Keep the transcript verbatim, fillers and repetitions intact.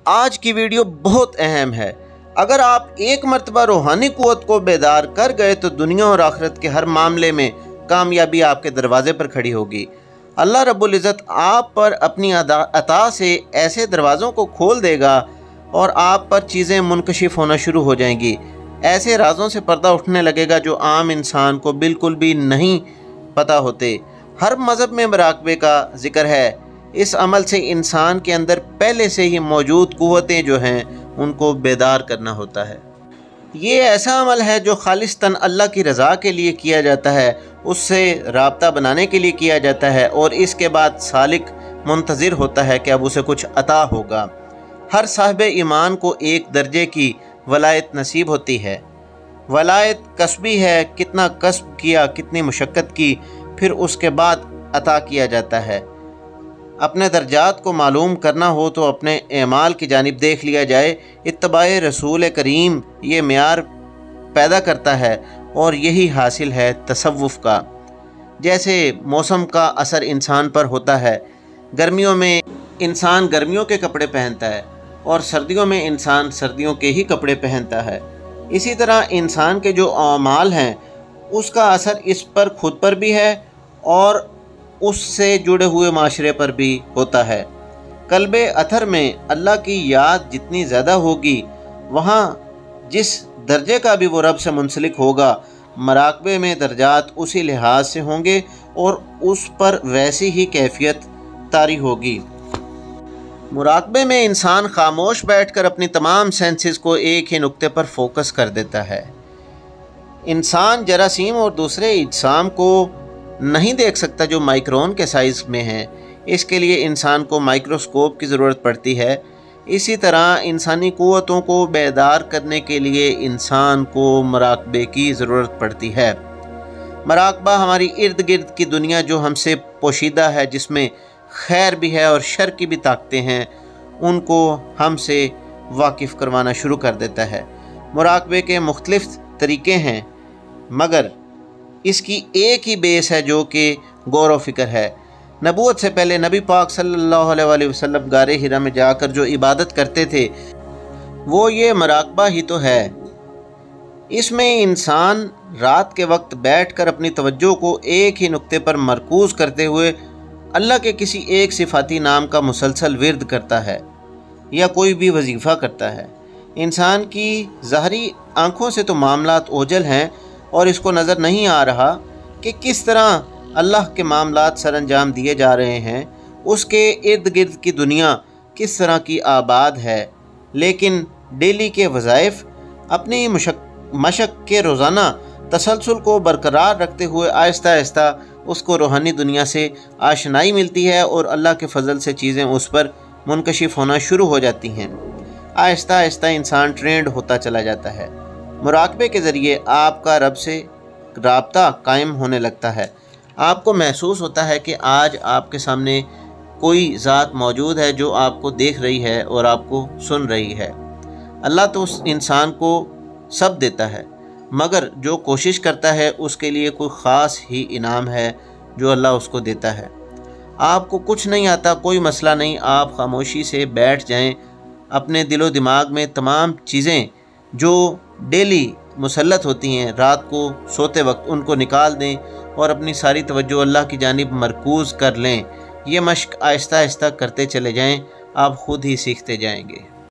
آج کی ویڈیو بہت اہم ہے۔ اگر آپ ایک مرتبہ روحانی قوت کو بیدار کر گئے تو دنیا اور آخرت کے ہر معاملے میں کامیابی آپ کے دروازے پر کھڑی ہوگی۔ اللہ رب العزت آپ پر اپنی عطا سے ایسے دروازوں کو کھول دے گا اور آپ پر چیزیں منکشف ہونا شروع ہو جائیں گی۔ ایسے رازوں سے پردہ اٹھنے لگے گا جو عام انسان کو بالکل بھی نہیں پتہ ہوتے۔ ہر مذہب میں مراقبے کا ذکر ہے۔ اس عمل سے انسان کے اندر پہلے سے ہی موجود قوتیں جو ہیں ان کو بیدار کرنا ہوتا ہے۔ یہ ایسا عمل ہے جو خالصتاً اللہ کی رضا کے لیے کیا جاتا ہے، اس سے رابطہ بنانے کے لیے کیا جاتا ہے، اور اس کے بعد سالک منتظر ہوتا ہے کہ اب اسے کچھ عطا ہوگا۔ ہر صاحب ایمان کو ایک درجے کی ولایت نصیب ہوتی ہے۔ ولایت کسبی ہے، کتنا کسب کیا، کتنی مشقت کی، پھر اس کے بعد عطا کیا جاتا ہے۔ اپنے درجات کو معلوم کرنا ہو تو اپنے اعمال کی جانب دیکھ لیا جائے۔ اتباع رسول کریم یہ معیار پیدا کرتا ہے اور یہی حاصل ہے تصوف کا۔ جیسے موسم کا اثر انسان پر ہوتا ہے، گرمیوں میں انسان گرمیوں کے کپڑے پہنتا ہے اور سردیوں میں انسان سردیوں کے ہی کپڑے پہنتا ہے، اسی طرح انسان کے جو اعمال ہیں اس کا اثر اس پر خود پر بھی ہے اور اس سے جڑے ہوئے معاشرے پر بھی ہوتا ہے۔ قلب اطہر میں اللہ کی یاد جتنی زیادہ ہوگی، وہاں جس درجے کا بھی وہ رب سے منسلک ہوگا، مراقبے میں درجات اسی لحاظ سے ہوں گے اور اس پر ویسی ہی کیفیت طاری ہوگی۔ مراقبے میں انسان خاموش بیٹھ کر اپنی تمام سینسز کو ایک ہی نقطے پر فوکس کر دیتا ہے۔ انسان جراثیم اور دوسرے اجسام کو نہیں دیکھ سکتا جو مائکرون کے سائز میں ہیں، اس کے لیے انسان کو مائکروسکوپ کی ضرورت پڑتی ہے۔ اسی طرح انسانی قوتوں کو بیدار کرنے کے لیے انسان کو مراقبے کی ضرورت پڑتی ہے۔ مراقبہ ہماری ارد گرد کی دنیا جو ہم سے پوشیدہ ہے، جس میں خیر بھی ہے اور شر کی بھی طاقتیں ہیں، ان کو ہم سے واقف کروانا شروع کر دیتا ہے۔ مراقبے کے مختلف طریقے ہیں، مگر اس کی ایک ہی بیس ہے جو کہ غور و فکر ہے۔ نبوت سے پہلے نبی پاک صلی اللہ علیہ وآلہ وسلم غار حرا میں جا کر جو عبادت کرتے تھے وہ یہ مراقبہ ہی تو ہے۔ اس میں انسان رات کے وقت بیٹھ کر اپنی توجہ کو ایک ہی نقطے پر مرکوز کرتے ہوئے اللہ کے کسی ایک صفاتی نام کا مسلسل ورد کرتا ہے یا کوئی بھی وظیفہ کرتا ہے۔ انسان کی ظاہری آنکھوں سے تو معاملات اوجھل ہیں اور اس کو نظر نہیں آ رہا کہ کس طرح اللہ کے معاملات سر انجام دیے جا رہے ہیں، اس کے ارد گرد کی دنیا کس طرح کی آباد ہے، لیکن ڈیلی کے وظائف اپنی مشق مشق کے روزانہ تسلسل کو برقرار رکھتے ہوئے آہستہ آہستہ اس کو روحانی دنیا سے آشنائی ملتی ہے اور اللہ کے فضل سے چیزیں اس پر منکشف ہونا شروع ہو جاتی ہیں۔ آہستہ آہستہ انسان ٹرینڈ ہوتا چلا جاتا ہے۔ مراقبے کے ذریعے آپ کا رب سے رابطہ قائم ہونے لگتا ہے۔ آپ کو محسوس ہوتا ہے کہ آج آپ کے سامنے کوئی ذات موجود ہے جو آپ کو دیکھ رہی ہے اور آپ کو سن رہی ہے۔ اللہ تو اس انسان کو سب دیتا ہے، مگر جو کوشش کرتا ہے اس کے لیے کوئی خاص ہی انعام ہے جو اللہ اس کو دیتا ہے۔ آپ کو کچھ نہیں آتا، کوئی مسئلہ نہیں، آپ خاموشی سے بیٹھ جائیں، اپنے دل و دماغ میں تمام چیزیں جو ڈیلی مسلط ہوتی ہیں رات کو سوتے وقت ان کو نکال دیں اور اپنی ساری توجہ اللہ کی جانب مرکوز کر لیں۔ یہ مشق آہستہ آہستہ کرتے چلے جائیں، آپ خود ہی سیکھتے جائیں گے۔